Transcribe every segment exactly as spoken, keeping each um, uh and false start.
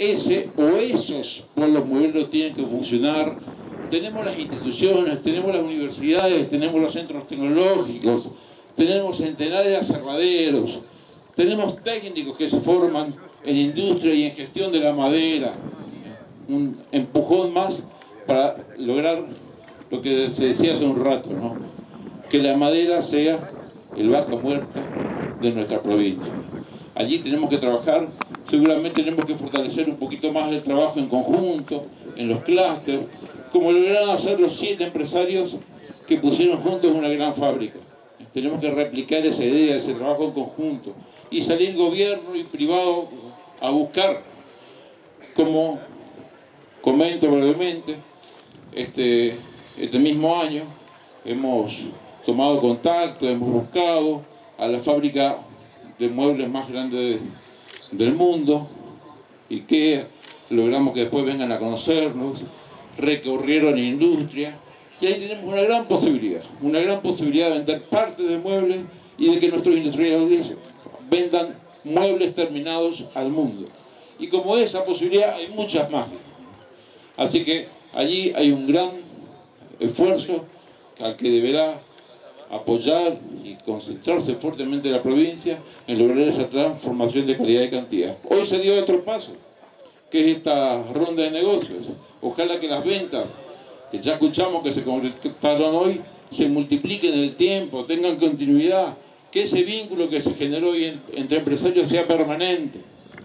ese o esos pueblos muebleros tienen que funcionar. Tenemos las instituciones, tenemos las universidades, tenemos los centros tecnológicos, tenemos centenares de aserraderos, tenemos técnicos que se forman en industria y en gestión de la madera. Un empujón más para lograr lo que se decía hace un rato, ¿no? Que la madera sea el vaca muerta de nuestra provincia. Allí tenemos que trabajar, seguramente tenemos que fortalecer un poquito más el trabajo en conjunto, en los clústeres, como lograron hacer los siete empresarios que pusieron juntos una gran fábrica. Tenemos que replicar esa idea, ese trabajo en conjunto, y salir gobierno y privado a buscar, como comento brevemente, este, este mismo año hemos tomado contacto, hemos buscado a la fábrica de muebles más grande del mundo, y que logramos que después vengan a conocernos, recorrieron industria, y ahí tenemos una gran posibilidad, una gran posibilidad de vender parte de muebles y de que nuestros industriales vendan muebles terminados al mundo. Y como esa posibilidad hay muchas más. Así que allí hay un gran esfuerzo al que deberá apoyar y concentrarse fuertemente la provincia en lograr esa transformación de calidad y cantidad. Hoy se dio otro paso, que es esta ronda de negocios. Ojalá que las ventas, que ya escuchamos que se concretaron hoy, se multipliquen en el tiempo, tengan continuidad, que ese vínculo que se generó hoy entre empresarios sea permanente.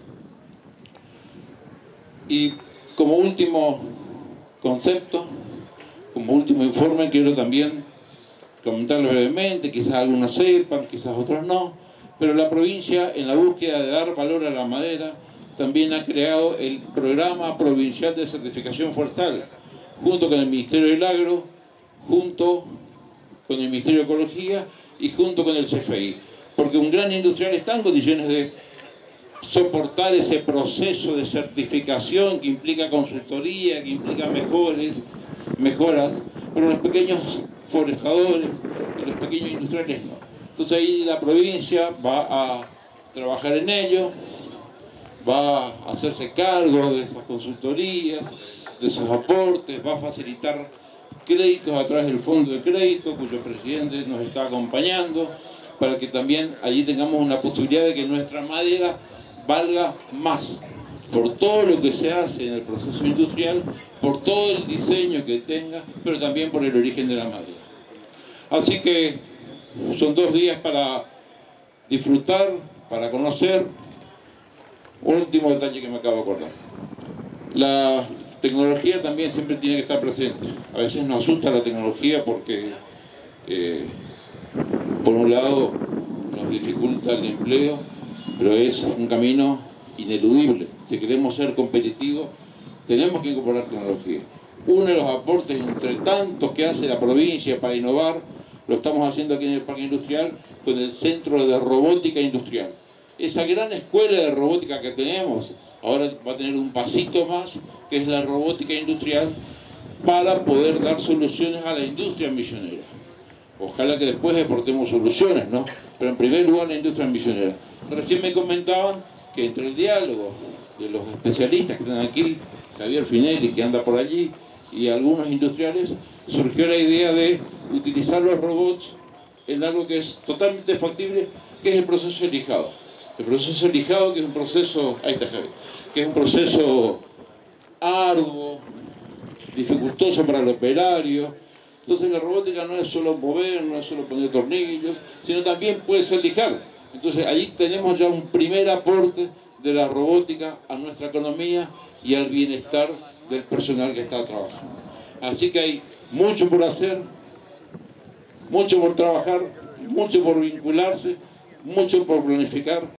Y como último concepto, como último informe, quiero también comentarlo brevemente, quizás algunos sepan, quizás otros no, pero la provincia, en la búsqueda de dar valor a la madera, también ha creado el Programa Provincial de Certificación Forestal, junto con el Ministerio del Agro, junto con el Ministerio de Ecología y junto con el C F I, porque un gran industrial está en condiciones de soportar ese proceso de certificación que implica consultoría, que implica mejores, mejoras, pero los pequeños forestadores y los pequeños industriales no. Entonces ahí la provincia va a trabajar en ello, va a hacerse cargo de esas consultorías, de esos aportes, va a facilitar créditos a través del Fondo de Crédito, cuyo presidente nos está acompañando, para que también allí tengamos una posibilidad de que nuestra madera valga más por todo lo que se hace en el proceso industrial, por todo el diseño que tenga, pero también por el origen de la madera. Así que son dos días para disfrutar, para conocer. Un último detalle que me acabo de acordar. La tecnología también siempre tiene que estar presente. A veces nos asusta la tecnología porque, eh, por un lado, nos dificulta el empleo, pero es un camino ineludible. Si queremos ser competitivos, tenemos que incorporar tecnología. Uno de los aportes, entre tantos que hace la provincia para innovar, lo estamos haciendo aquí en el Parque Industrial con el Centro de Robótica Industrial. Esa gran escuela de robótica que tenemos, ahora va a tener un pasito más, que es la robótica industrial, para poder dar soluciones a la industria misionera. Ojalá que después exportemos soluciones, ¿no? Pero en primer lugar la industria misionera. Recién me comentaban que entre el diálogo de los especialistas que están aquí, Javier Finelli, que anda por allí, y algunos industriales, surgió la idea de utilizar los robots en algo que es totalmente factible, que es el proceso de lijado. El proceso de lijado, que es un proceso, ahí está Javier, que es un proceso arduo, dificultoso para el operario. Entonces la robótica no es solo mover, no es solo poner tornillos, sino también puede ser lijar. Entonces allí tenemos ya un primer aporte de la robótica a nuestra economía y al bienestar del personal que está trabajando. Así que hay mucho por hacer, mucho por trabajar, mucho por vincularse, mucho por planificar.